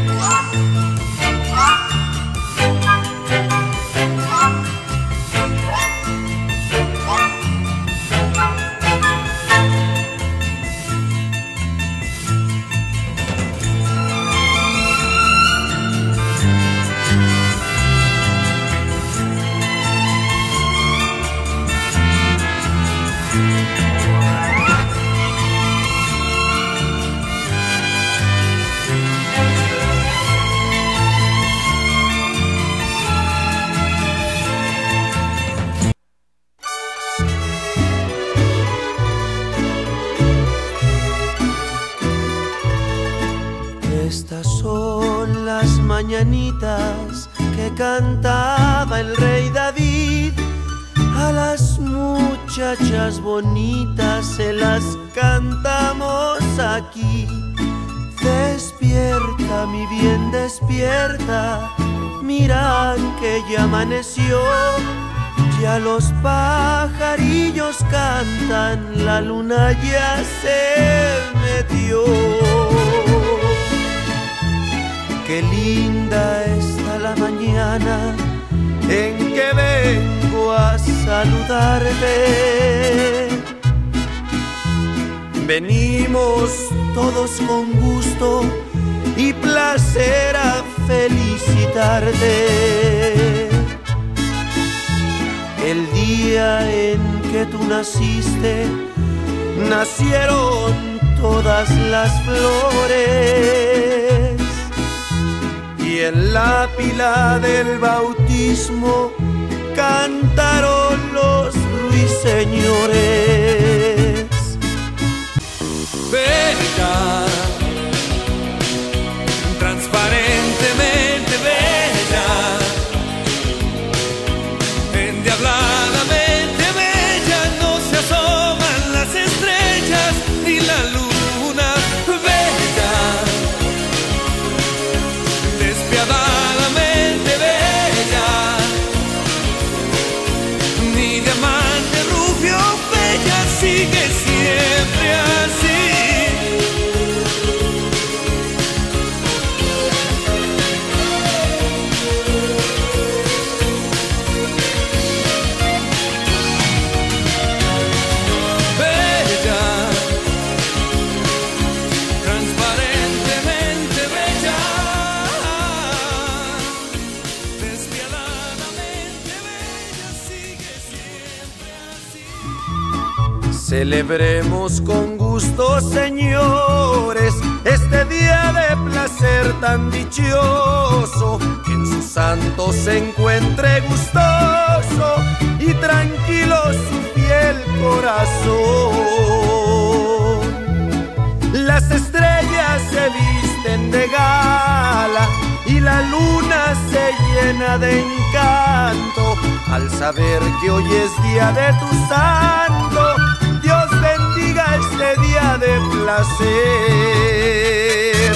Estas son las mañanitas que cantaba el rey David. A las muchachas bonitas se las cantamos aquí. Despierta, mi bien, despierta, mira que ya amaneció. Ya los pajarillos cantan, la luna ya se metió. Qué linda está la mañana en que vengo a saludarte. Venimos todos con gusto y placer a felicitarte. El día en que tú naciste, nacieron todas las flores. Y en la pila del bautismo cantaron los ruiseñores. Bella, transparentemente bella, endiabladamente bella, no se asoman las estrellas ni la luna. Bella, despiadadamente bella, ni diamante rubio, bella, sigue siempre así. Celebremos con gusto, señores, este día de placer tan dichoso, que en su santo se encuentre gustoso y tranquilo su fiel corazón. Las estrellas se visten de gala y la luna se llena de encanto al saber que hoy es día de tu santo. Dios bendiga este día de placer.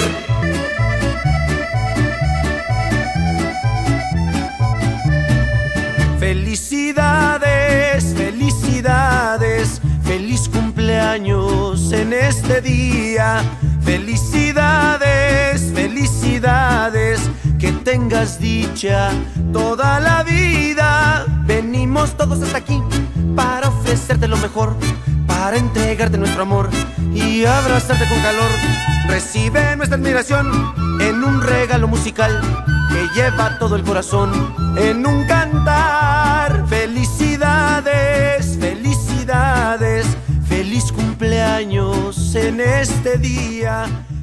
Felicidades, felicidades, feliz cumpleaños en este día. Felicidades, felicidades, que tengas dicha toda la vida. Venimos todos hasta aquí para ofrecerte lo mejor, para entregarte nuestro amor y abrazarte con calor. Recibe nuestra admiración en un regalo musical que lleva todo el corazón en un cantar. Felicidades, felicidades, feliz cumpleaños en este día.